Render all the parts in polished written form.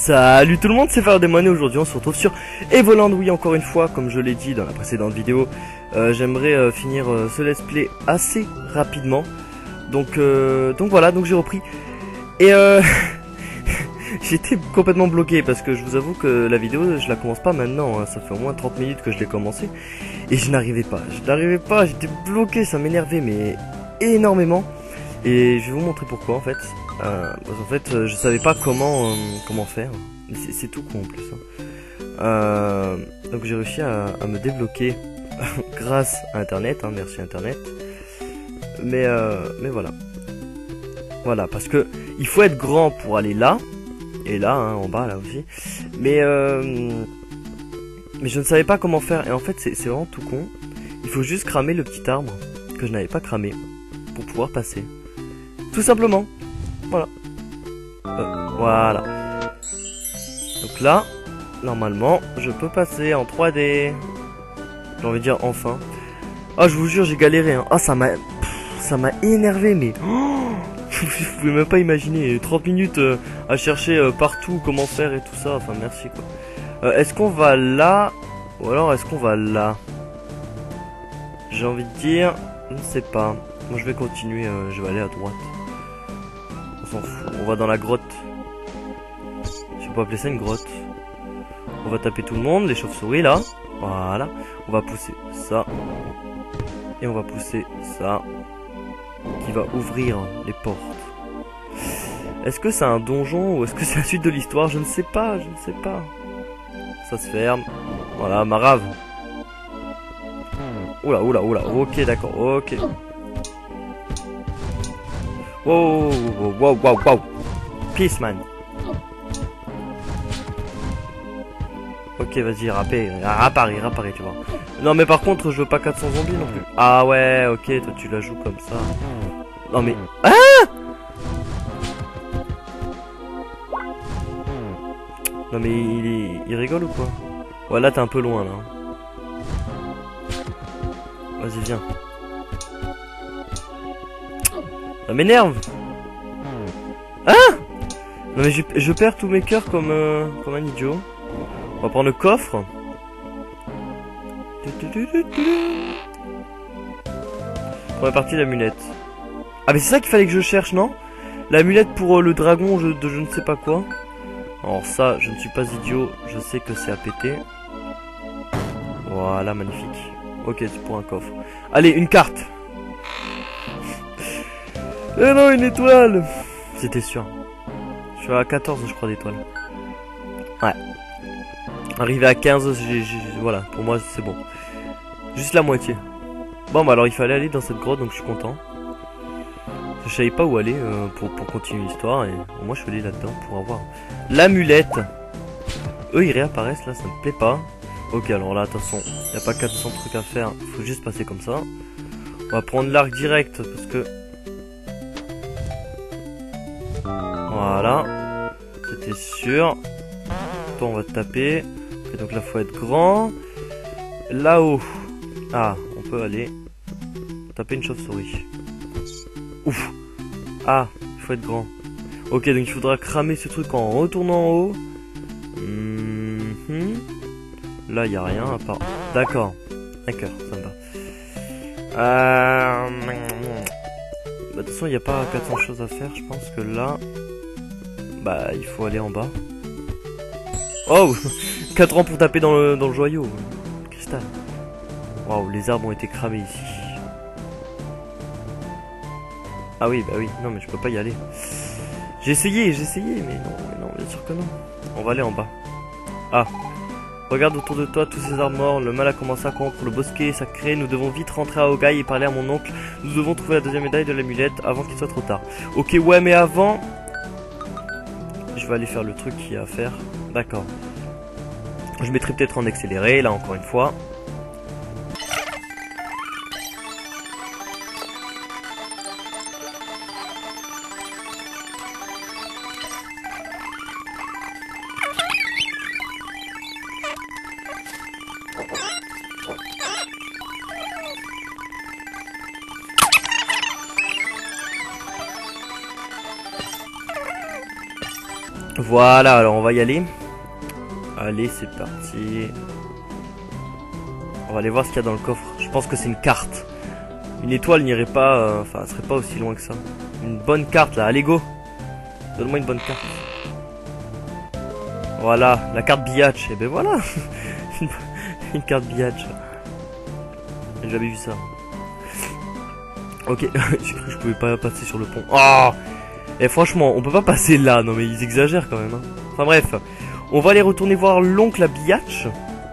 Salut tout le monde, c'est Fardemone et aujourd'hui on se retrouve sur Evoland. Oui, encore une fois, comme je l'ai dit dans la précédente vidéo, j'aimerais finir ce let's play assez rapidement. Donc voilà, donc j'ai repris. Et j'étais complètement bloqué parce que je vous avoue que la vidéo je la commence pas maintenant, hein. Ça fait au moins 30 minutes que je l'ai commencé et je n'arrivais pas, j'étais bloqué, ça m'énervait mais énormément. Et je vais vous montrer pourquoi en fait. Parce qu'en fait je savais pas comment faire. C'est tout con en plus, hein. Donc j'ai réussi à me débloquer grâce à internet, hein, merci internet. Mais voilà. Voilà, parce que il faut être grand pour aller là. Et là, hein, en bas là aussi. Mais je ne savais pas comment faire. Et en fait c'est vraiment tout con. Il faut juste cramer le petit arbre que je n'avais pas cramé pour pouvoir passer. Tout simplement. Voilà. Voilà. Donc là, normalement, je peux passer en 3D. J'ai envie de dire enfin. Ah, je vous jure, j'ai galéré, hein. Ah, ça m'a énervé, mais... Oh, vous pouvez même pas imaginer. 30 minutes à chercher partout comment faire et tout ça. Enfin, merci, quoi. Est-ce qu'on va là? Ou alors, est-ce qu'on va là? J'ai envie de dire... Je ne sais pas. Moi, je vais continuer. Je vais aller à droite. On s'en fout. On va dans la grotte. Je peux appeler ça une grotte. On va taper tout le monde, les chauves-souris là. Voilà. On va pousser ça. Et on va pousser ça. Qui va ouvrir les portes. Est-ce que c'est un donjon ou est-ce que c'est la suite de l'histoire? Je ne sais pas, je ne sais pas. Ça se ferme. Voilà, ma rave. Oula, oula, oula. Ok, d'accord, ok. Wow, wow, wow, wow, wow. Peace, man. Ok, vas-y, rappare, tu vois. Non, mais par contre, je veux pas 400 zombies non plus. Ah ouais, ok, toi tu la joues comme ça. Non, mais... Ah! Non, mais il rigole ou quoi? Ouais, là, t'es un peu loin, là. Vas-y, viens. Ça m'énerve. Ah! Non, mais je perds tous mes cœurs comme un idiot. On va prendre le coffre. Première partie, l'amulette. Ah mais c'est ça qu'il fallait que je cherche, non? L'amulette pour le dragon de je ne sais pas quoi. Alors ça, je ne suis pas idiot. Je sais que c'est à péter. Voilà, magnifique. Ok, c'est pour un coffre. Allez, une carte. Eh non, une étoile. C'était sûr. Je suis à 14, je crois, d'étoiles. Ouais. Arrivé à 15, voilà, pour moi c'est bon. Juste la moitié. Bon bah alors il fallait aller dans cette grotte, donc je suis content. Je savais pas où aller pour continuer l'histoire, et moi je suis allé là-dedans pour avoir l'amulette. Eux ils réapparaissent là, ça me plaît pas. Ok, alors là attention, il n'y a pas 400 trucs à faire, faut juste passer comme ça. On va prendre l'arc direct parce que... Voilà, c'était sûr. Toi on va te taper. Et donc là faut être grand. Là-haut. Ah, on peut aller taper une chauve-souris. Ouf. Ah, il faut être grand. Ok, donc il faudra cramer ce truc en retournant en haut. Là il n'y a rien à part. D'accord. D'accord, ça me va. De toute façon il n'y a pas 400 choses à faire. Je pense que là, bah il faut aller en bas. Oh. 4 ans pour taper dans le joyau. Cristal. Waouh, les arbres ont été cramés ici. Ah oui, bah oui. Non, mais je peux pas y aller. J'ai essayé, mais non, bien sûr que non. On va aller en bas. Ah. Regarde autour de toi tous ces arbres morts. Le mal a commencé à corrompre le bosquet sacré. Nous devons vite rentrer à Ogai et parler à mon oncle. Nous devons trouver la deuxième médaille de l'amulette avant qu'il soit trop tard. Ok, ouais, mais avant... Je vais aller faire le truc qu'il y a à faire. D'accord. Je mettrai peut-être en accéléré, là encore une fois. Voilà, alors on va y aller. Allez, c'est parti. On va aller voir ce qu'il y a dans le coffre. Je pense que c'est une carte. Une étoile n'irait pas... Enfin, elle serait pas aussi loin que ça. Une bonne carte, là. Allez, go. Donne-moi une bonne carte. Voilà, la carte Biatch. Et ben voilà. Une carte Biatch. J'ai jamais vu ça. Ok, j'ai cru que je pouvais pas passer sur le pont. Oh. Et franchement, on peut pas passer là. Non mais ils exagèrent quand même. Hein. Enfin bref. On va aller retourner voir l'oncle à Biatch.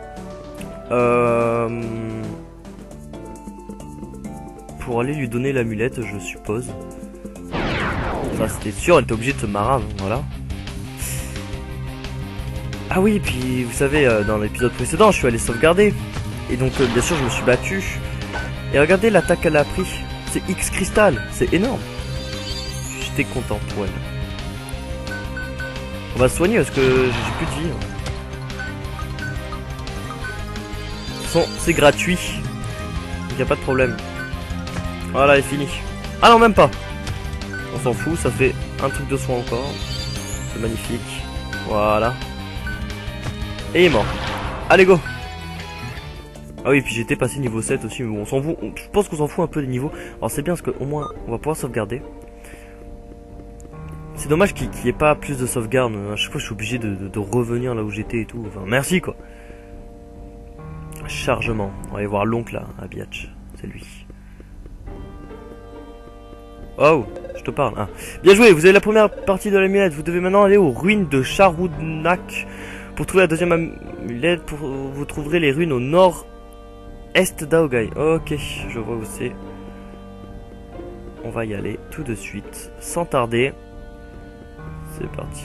Pour aller lui donner l'amulette, je suppose. Ça c'était sûr, elle était obligée de se marrer, voilà. Ah oui, puis vous savez, dans l'épisode précédent, je suis allé sauvegarder. Et donc, bien sûr, je me suis battu. Et regardez l'attaque qu'elle a pris. C'est X Crystal, c'est énorme. J'étais content pour elle. On va se soigner parce que j'ai plus de vie. De toute façon, c'est gratuit. Donc y a pas de problème. Voilà, elle est finie. Ah non, même pas. On s'en fout, ça fait un truc de soin encore. C'est magnifique. Voilà. Et il est mort. Allez, go. Ah oui, puis j'étais passé niveau 7 aussi, mais bon, on s'en fout. Je pense qu'on s'en fout un peu des niveaux. Alors c'est bien parce qu'au moins, on va pouvoir sauvegarder. C'est dommage qu'il n'y ait pas plus de sauvegarde. À chaque fois, je suis obligé de revenir là où j'étais et tout. Enfin, merci, quoi. Chargement. On va aller voir l'oncle, là, à Biatch. C'est lui. Oh, je te parle. Ah. Bien joué, vous avez la première partie de l'amulette. Vous devez maintenant aller aux ruines de Sharoudnak. Pour trouver la deuxième amulette, vous trouverez les ruines au nord-est d'Aogai. Ok, je vois où c'est. On va y aller tout de suite, sans tarder. C'est parti.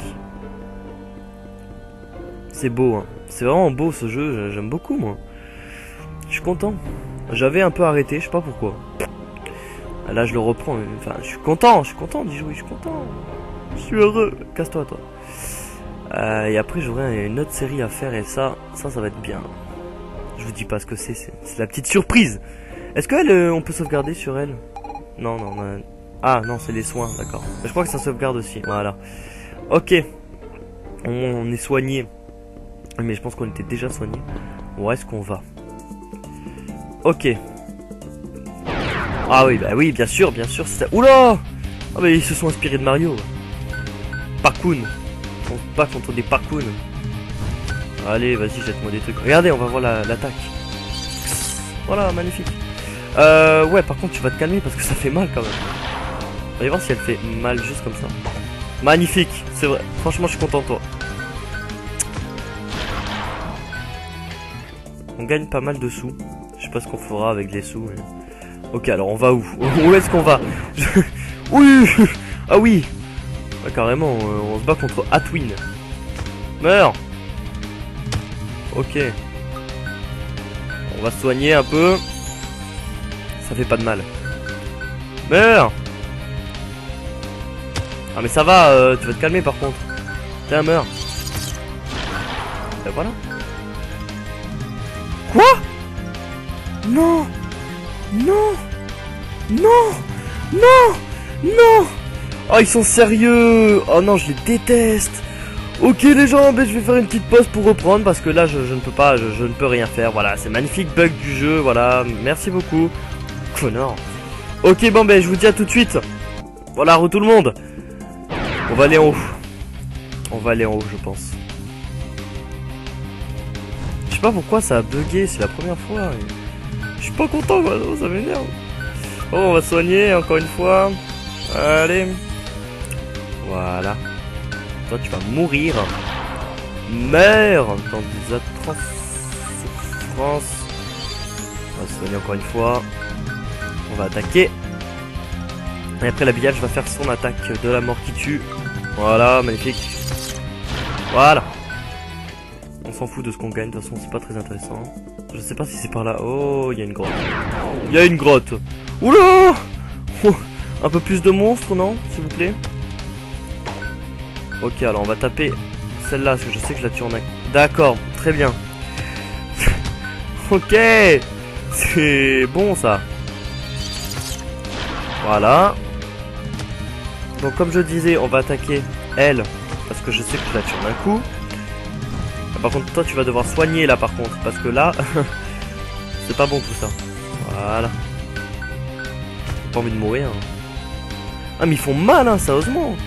C'est beau, hein. C'est vraiment beau ce jeu, j'aime beaucoup moi. Je suis content. J'avais un peu arrêté, je sais pas pourquoi. Là je le reprends, enfin je suis content d'y jouer, je suis content. Je suis heureux. Casse-toi toi. Et après j'aurai une autre série à faire et ça va être bien. Je vous dis pas ce que c'est la petite surprise. Est-ce qu'elle, on peut sauvegarder sur elle? Non, non, non. Ah non, c'est les soins, d'accord. Je crois que ça sauvegarde aussi, voilà. Ok. On est soigné. Mais je pense qu'on était déjà soigné. Où est-ce qu'on va? Ok. Ah oui, bah oui, bien sûr, c'est ça. Oula! Ah mais ils se sont inspirés de Mario. Parkoon. On se bat contre des parkoon. Allez, vas-y, jette-moi des trucs. Regardez, on va voir l'attaque. Voilà, magnifique. Ouais, par contre, tu vas te calmer parce que ça fait mal quand même. On va voir si elle fait mal juste comme ça. Magnifique, c'est vrai. Franchement, je suis content de toi. On gagne pas mal de sous. Je sais pas ce qu'on fera avec les sous. Mais... Ok, alors on va où? Où est-ce qu'on va? Oui. Ah oui. Ouais, carrément, on se bat contre Atwin. Meurs. Ok. On va se soigner un peu. Ça fait pas de mal. Meurs. Ah mais ça va, tu vas te calmer par contre. Tiens, meurs. Et voilà. Quoi? Non. Non. Non. Non. Non. Oh, ils sont sérieux. Oh non, je les déteste. Ok les gens, ben, je vais faire une petite pause pour reprendre parce que là je ne peux pas, je ne peux rien faire. Voilà, c'est magnifique bug du jeu, voilà, merci beaucoup. Connard. Ok bon ben je vous dis à tout de suite. Voilà, tout le monde. On va aller en haut. On va aller en haut je pense. Je sais pas pourquoi ça a bugué, c'est la première fois. Je suis pas content, ça m'énerve. Oh, on va soigner encore une fois. Allez. Voilà. Toi tu vas mourir. Meurs dans des atroces souffrances. On va se soigner encore une fois. On va attaquer. Et après la Biatch va faire son attaque de la mort qui tue. Voilà, magnifique. Voilà. On s'en fout de ce qu'on gagne, de toute façon c'est pas très intéressant. Je sais pas si c'est par là. Oh, il y a une grotte. Il y a une grotte. Oula. Oh, un peu plus de monstres, non? S'il vous plaît. Ok, alors on va taper celle-là, parce que je sais que je la tue en un... D'accord, très bien. Ok. C'est bon ça. Voilà. Donc comme je disais, on va attaquer elle parce que je sais que tu la tires d'un coup. Ah, par contre, toi, tu vas devoir soigner là, par contre, parce que là, c'est pas bon tout ça. Voilà. J'ai pas envie de mourir. Hein. Ah, mais ils font mal, hein, sérieusement.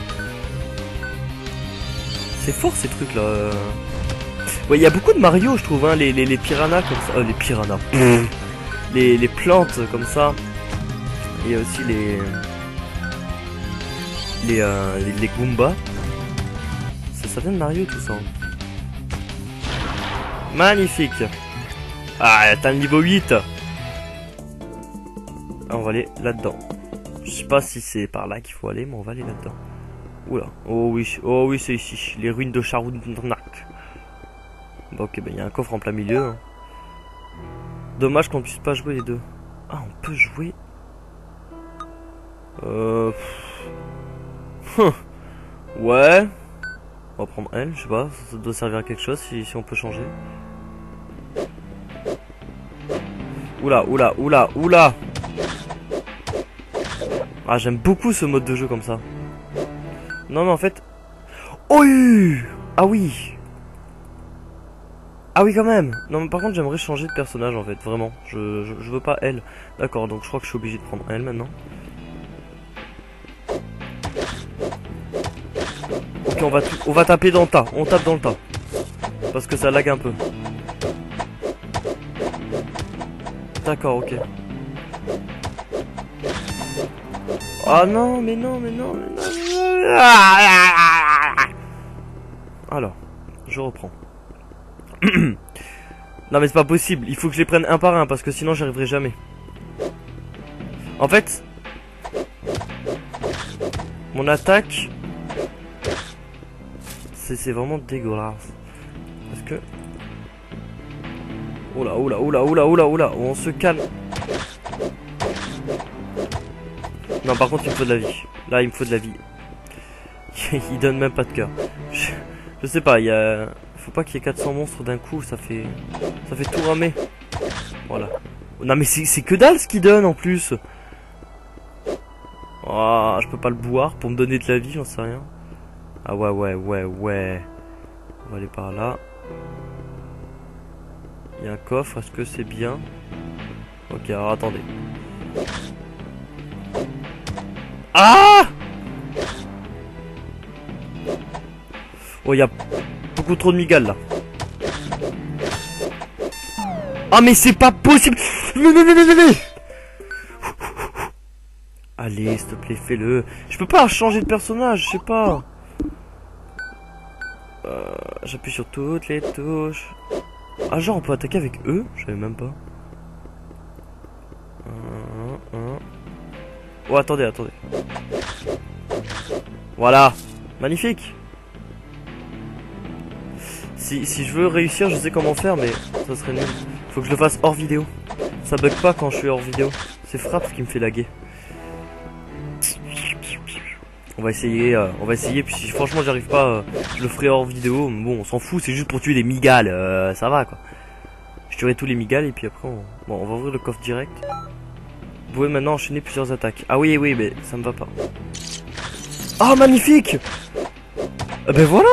C'est fort ces trucs là. Ouais, il y a beaucoup de Mario, je trouve, hein, les piranhas comme ça. Les piranhas. Les plantes comme ça. Et aussi les Goombas. Ça vient de Mario tout ça. Magnifique. Ah, t'as le niveau 8. Ah, on va aller là-dedans. Je sais pas si c'est par là qu'il faut aller, mais on va aller là-dedans. Oula. Oh oui, c'est ici. Les ruines de Charunnak. Bon, ok, ben il y a un coffre en plein milieu. Hein. Dommage qu'on puisse pas jouer les deux. Ah, on peut jouer. Ouais. On va prendre elle, je sais pas. Ça doit servir à quelque chose si on peut changer. Oula. Ah, j'aime beaucoup ce mode de jeu comme ça. Non, mais en fait... Oh ah oui. Ah oui, quand même. Non, mais par contre, j'aimerais changer de personnage, en fait. Vraiment. Je veux pas elle. D'accord, donc je crois que je suis obligé de prendre elle, maintenant. Ok, on va taper dans le tas. On tape dans le tas. Parce que ça lag un peu. D'accord, ok. Ah non, mais non. Alors, je reprends. Non mais c'est pas possible, il faut que je les prenne un par un parce que sinon j'y arriverai jamais. En fait, mon attaque, c'est vraiment dégueulasse. Parce que... Oula, on se calme. Non, par contre il me faut de la vie. Là il me faut de la vie. Il donne même pas de cœur. Je sais pas, faut pas qu'il y ait 400 monstres d'un coup, ça fait tout ramer. Voilà. Non mais c'est que dalle ce qu'il donne en plus. Oh, je peux pas le boire pour me donner de la vie, j'en sais rien. Ah ouais. On va aller par là. Il y a un coffre, est-ce que c'est bien? Ok, alors attendez. Ah! Oh, il y a beaucoup trop de migales là. Ah, mais c'est pas possible! Allez, s'il te plaît, fais-le. Je peux pas changer de personnage, je sais pas. J'appuie sur toutes les touches. Ah, genre, on peut attaquer avec eux? Je savais même pas. Oh, attendez. Voilà. Magnifique. Si je veux réussir, je sais comment faire, mais ça serait nul. Faut que je le fasse hors vidéo. Ça bug pas quand je suis hors vidéo. C'est Fraps qui me fait laguer. On va essayer, puis si franchement j'arrive pas, je le ferai hors vidéo. Bon, on s'en fout, c'est juste pour tuer des migales, ça va quoi. Je tuerai tous les migales et puis après on va ouvrir le coffre direct. Vous pouvez maintenant enchaîner plusieurs attaques. Ah oui, mais ça me va pas. Ah, magnifique! Ben voilà!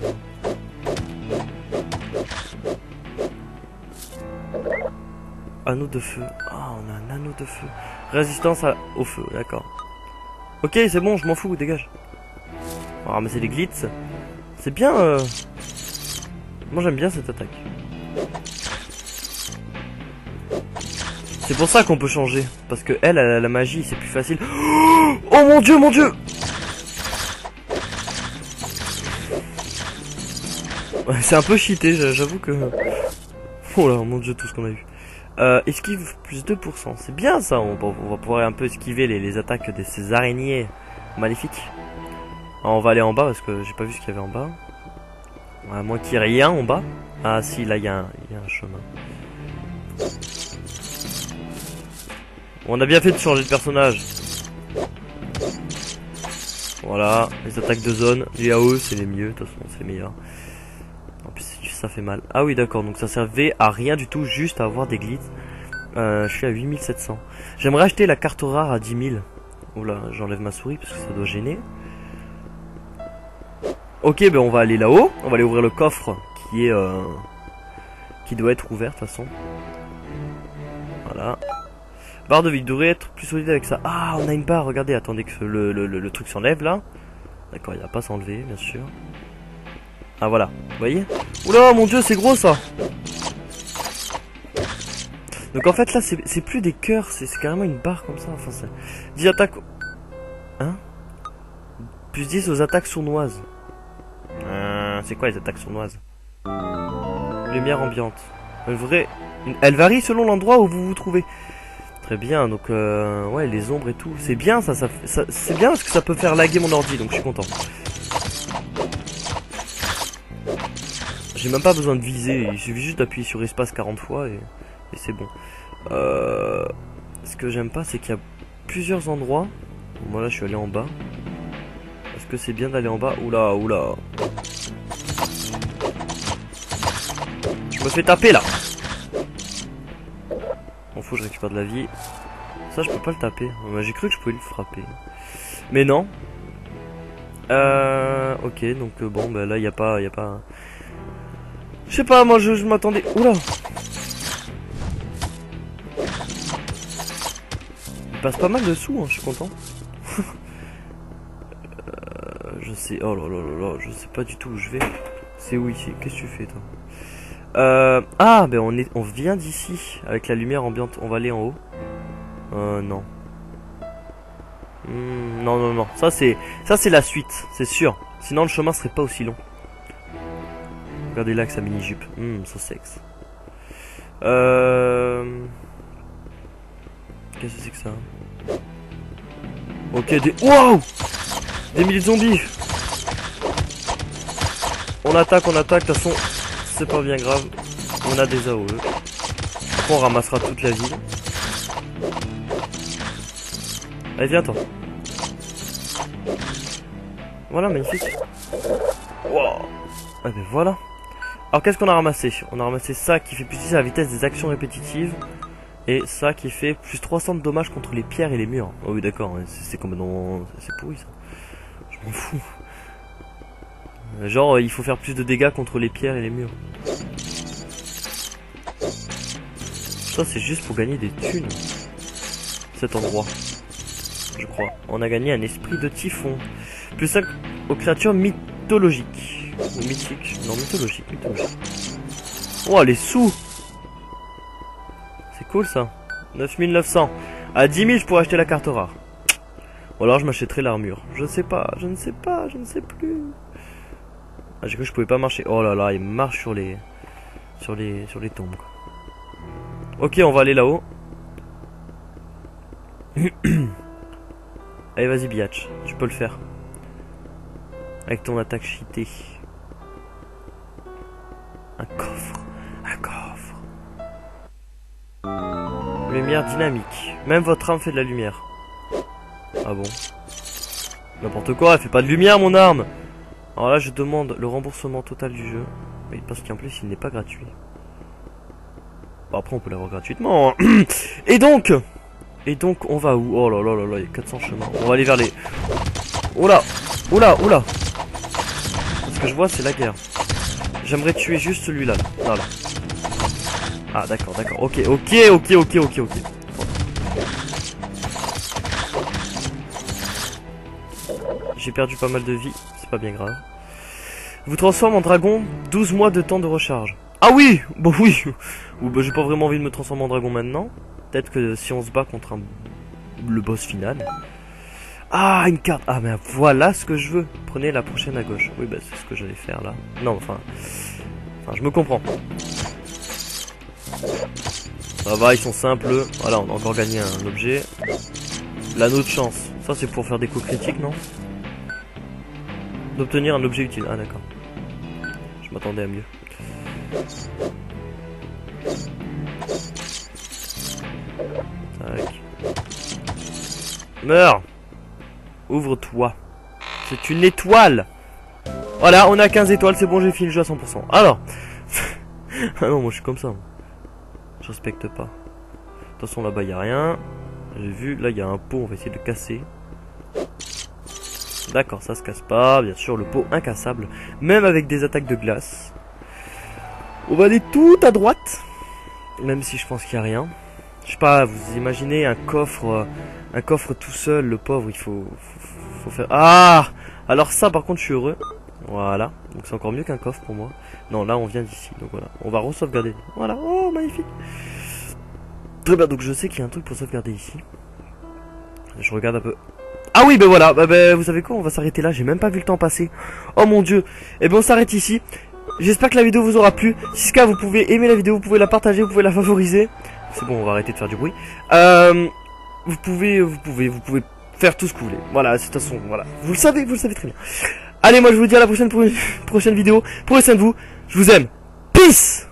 Anneau de feu. Ah, on a un anneau de feu. Résistance au feu, d'accord. Ok, c'est bon, je m'en fous, dégage. On va ramasser les glitz. C'est bien. Moi j'aime bien cette attaque. C'est pour ça qu'on peut changer. Parce que elle a la magie, c'est plus facile. Oh mon dieu, mon dieu! Ouais, c'est un peu cheaté, j'avoue que... Oh là, mon dieu, tout ce qu'on a eu. Esquive plus 2%, c'est bien ça, on va pouvoir un peu esquiver les attaques de ces araignées maléfiques. Alors, on va aller en bas parce que j'ai pas vu ce qu'il y avait en bas. À moins qu'il n'y ait rien en bas. Ah si, là il y a un chemin. On a bien fait de changer de personnage. Voilà, les attaques de zone, les AOE c'est les mieux, de toute façon c'est les meilleurs. En plus ça fait mal. Ah oui d'accord, donc ça servait à rien du tout, juste à avoir des glitz. Je suis à 8700. J'aimerais acheter la carte rare à 10 000. Oula, j'enlève ma souris parce que ça doit gêner. Ok, ben on va aller là-haut. On va aller ouvrir le coffre qui est... qui doit être ouvert de toute façon. Voilà. Barre de vie devrait être plus solide avec ça. Ah, on a une barre, regardez, attendez que le truc s'enlève là. D'accord, il va pas s'enlever, bien sûr. Ah voilà, vous voyez? Oula, mon dieu, c'est gros ça. Donc en fait là, c'est plus des cœurs, c'est carrément une barre comme ça. Enfin, 10 attaques... Hein? Plus 10 aux attaques sournoises. C'est quoi les attaques sournoises? Lumière ambiante. Elle varie selon l'endroit où vous vous trouvez. Très bien, donc ouais, les ombres et tout. C'est bien ça c'est bien parce que ça peut faire laguer mon ordi, donc je suis content. J'ai même pas besoin de viser, il suffit juste d'appuyer sur espace 40 fois et c'est bon. Ce que j'aime pas, c'est qu'il y a plusieurs endroits. Moi là, je suis allé en bas. Est-ce que c'est bien d'aller en bas? Oula, oula. Je me fais taper là. Bon, faut que je récupère de la vie. Ça, je peux pas le taper. J'ai cru que je pouvais le frapper. Mais non. Ok, donc bon, bah là, y a pas... Je sais pas, moi, je m'attendais... Oula. Il passe pas mal de sous, hein, je suis content. Je sais... Oh là là là là, je sais pas du tout où je vais. C'est où ici? Qu'est-ce que tu fais, toi? Ah, ben on vient d'ici avec la lumière ambiante. On va aller en haut. Non. Non, non, non. Ça c'est la suite, c'est sûr. Sinon le chemin serait pas aussi long. Regardez là avec sa mini jupe. So sexe. Qu'est-ce que c'est que ça? Ok, wow, des milliers de zombies. On attaque, de toute façon. C'est pas bien grave, on a des AOE. Après on ramassera toute la ville. Allez, viens toi. Voilà, magnifique. Wow. Ah ben voilà. Alors qu'est-ce qu'on a ramassé? On a ramassé ça qui fait plus 10 à la vitesse des actions répétitives. Et ça qui fait plus 300 de dommages contre les pierres et les murs. Oh oui d'accord, c'est complètement... C'est pourri ça. Je m'en fous. Genre il faut faire plus de dégâts contre les pierres et les murs. Ça c'est juste pour gagner des thunes. Cet endroit. Je crois. On a gagné un esprit de typhon. Plus 5 aux créatures mythologiques. Ou mythiques. Non, mythologiques. Oh, les sous. C'est cool ça. 9900. À 10 000 je pourrais acheter la carte rare. Ou alors je m'achèterai l'armure. Je ne sais pas, je ne sais plus. Ah, j'ai cru que je pouvais pas marcher. Oh là là, il marche sur les tombes. Quoi. Ok, on va aller là-haut. Allez, vas-y, biatch. Tu peux le faire. Avec ton attaque cheatée. Un coffre. Lumière dynamique. Même votre arme fait de la lumière. Ah bon? N'importe quoi, elle fait pas de lumière, mon arme. Alors là, je demande le remboursement total du jeu. Mais parce qu'en plus, il n'est pas gratuit. Bon, après, on peut l'avoir gratuitement. Hein. Et donc, on va où? Oh là là là là, il y a 400 chemins. On va aller vers les... Oula. Ce que je vois, c'est la guerre. J'aimerais tuer juste celui-là. Voilà. Ah, d'accord. Ok. J'ai perdu pas mal de vie. C'est pas bien grave. Vous transforme en dragon, 12 mois de temps de recharge. Ah oui. Bon oui. Ou bah j'ai pas vraiment envie de me transformer en dragon maintenant. Peut-être que si on se bat contre le boss final. Ah, une carte. Ah ben voilà ce que je veux. Prenez la prochaine à gauche. Oui bah c'est ce que j'allais faire là. Non enfin je me comprends. Ça va, ils sont simples. Voilà, on a encore gagné un objet. L'anneau de chance. Ça c'est pour faire des coups critiques, non? D'obtenir un objet utile. Ah d'accord. Je m'attendais à mieux. Tac. Meurs. Ouvre-toi. C'est une étoile. Voilà, on a 15 étoiles, c'est bon, j'ai fini le jeu à 100%. Alors. Ah non, moi je suis comme ça. Je respecte pas. De toute façon, là-bas, il n'y a rien. J'ai vu, là, il y a un pot, on va essayer de le casser. D'accord, ça se casse pas. Bien sûr, le pot incassable. Même avec des attaques de glace. On va aller tout à droite. Même si je pense qu'il n'y a rien. Je sais pas, vous imaginez un coffre tout seul, le pauvre, il faut faire... Ah! Alors ça, par contre, je suis heureux. Voilà, donc c'est encore mieux qu'un coffre pour moi. Non, là, on vient d'ici, donc voilà. On va re-sauvegarder. Voilà, oh, magnifique. Très bien, donc je sais qu'il y a un truc pour sauvegarder ici. Je regarde un peu. Ah oui, ben voilà, vous savez quoi, on va s'arrêter là, j'ai même pas vu le temps passer. Oh mon dieu. Et ben on s'arrête ici. J'espère que la vidéo vous aura plu. Si c'est le cas, vous pouvez aimer la vidéo, vous pouvez la partager, vous pouvez la favoriser. C'est bon, on va arrêter de faire du bruit. Vous pouvez faire tout ce que vous voulez. Voilà, de toute façon, voilà. Vous le savez très bien. Allez, moi je vous dis à la prochaine pour une prochaine vidéo. Prenez soin de vous. Je vous aime. Peace!